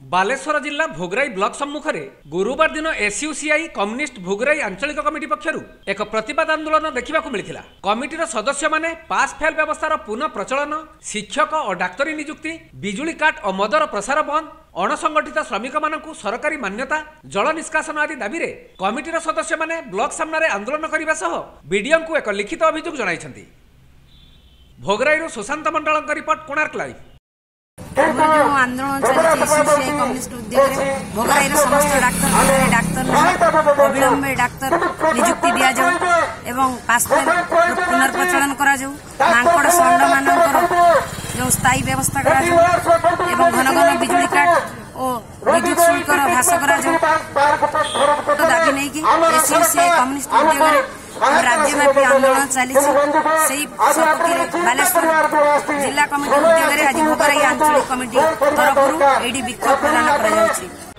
बालेश्वर जिला भोगराई ब्लॉक सम्मुख में गुरुवार दिन एसयूसीआई कम्युनिस्ट भोगराई आंचलिक कमिटी पक्षर एक प्रतिवाद आंदोलन देखा मिलता। कमिटीर सदस्य माने पास फेल व्यवस्थार पुनः प्रचलन, शिक्षक और डाक्तरी नियुक्ति, बिजुली काट और मदर प्रसार बंद, अणसंगठित श्रमिक मानकु सरकारी मान्यता, जल निष्कासन आदि दाबी रे कमिटीर सदस्य माने ब्लॉक सामने आंदोलन करने सह बीडीओ को एक लिखित अभियोग जणाइछन्ति। Bhograi Sushant Mandal report Konark live. आंदोलन चलती कम्युनिस्ट उद्योग भोगराई समस्त डाक्तर अविलंबे डाक्तर नियुक्ति दि जाऊ पासफेल पुनर्प्रचलन करा मांकड़ षंड मान स्थायी व्यवस्था करा घन घन बिजुली काट और विद्युत शुल्क ह्रास करा दाबी नहीं कि एसयूसीआई कम्युनिस्ट उद्योग राज्यव्यापी आंदोलन चली बालेश्वर जिला कमिटी उद्योग आज भोगराई आंचलिक कमिटी तरफ विक्षोभ प्रदान कर।